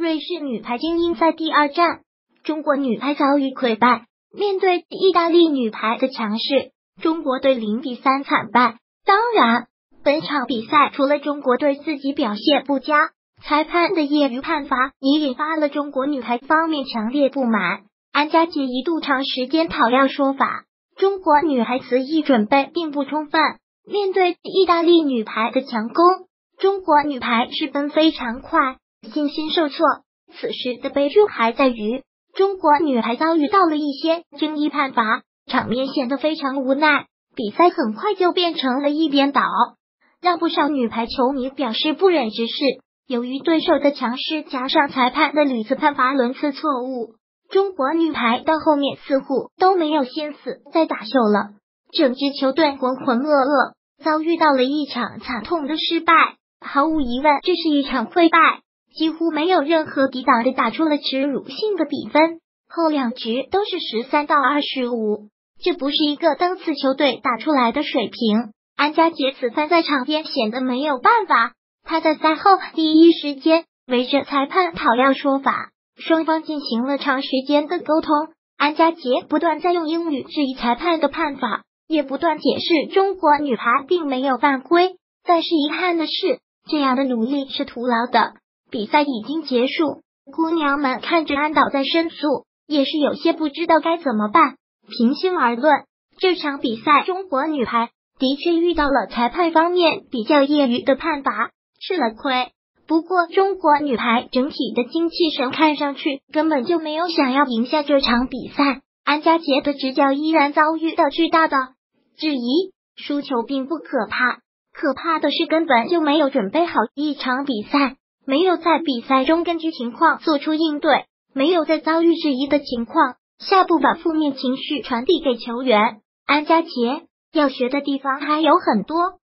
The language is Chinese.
瑞士女排精英赛第二战，中国女排遭遇溃败，面对意大利女排的强势，中国队0-3惨败。当然，本场比赛除了中国队自己表现不佳，裁判的业余判罚也引发了中国女排方面强烈不满。安家杰一度长时间讨要说法，中国女排此役准备并不充分，面对意大利女排的强攻，中国女排失分非常快，信心受挫。此时的悲剧还在于，中国女排遭遇到了一些争议判罚，场面显得非常无奈，比赛很快就变成了一边倒，让不少女排球迷表示不忍直视。由于对手的强势，加上裁判的屡次判罚轮次错误，中国女排到后面似乎都没有心思再打秀了，整支球队浑浑噩噩，遭遇到了一场惨痛的失败。毫无疑问，这是一场溃败，几乎没有任何抵挡的打出了耻辱性的比分，后两局都是13-25，这不是一个档次球队打出来的水平。安家杰此番在场边显得没有办法，他在赛后第一时间围着裁判讨要说法，双方进行了长时间的沟通。安家杰不断在用英语质疑裁判的判罚，也不断解释中国女排并没有犯规。但是遗憾的是，这样的努力是徒劳的。比赛已经结束，姑娘们看着安导在申诉，也是有些不知道该怎么办。平心而论，这场比赛中国女排的确遇到了裁判方面比较业余的判罚，吃了亏。不过中国女排整体的精气神看上去根本就没有想要赢下这场比赛。安家杰的执教依然遭遇到巨大的质疑，输球并不可怕，可怕的是根本就没有准备好一场比赛，没有在比赛中根据情况做出应对，没有在遭遇质疑的情况下不把负面情绪传递给球员。安家杰要学的地方还有很多，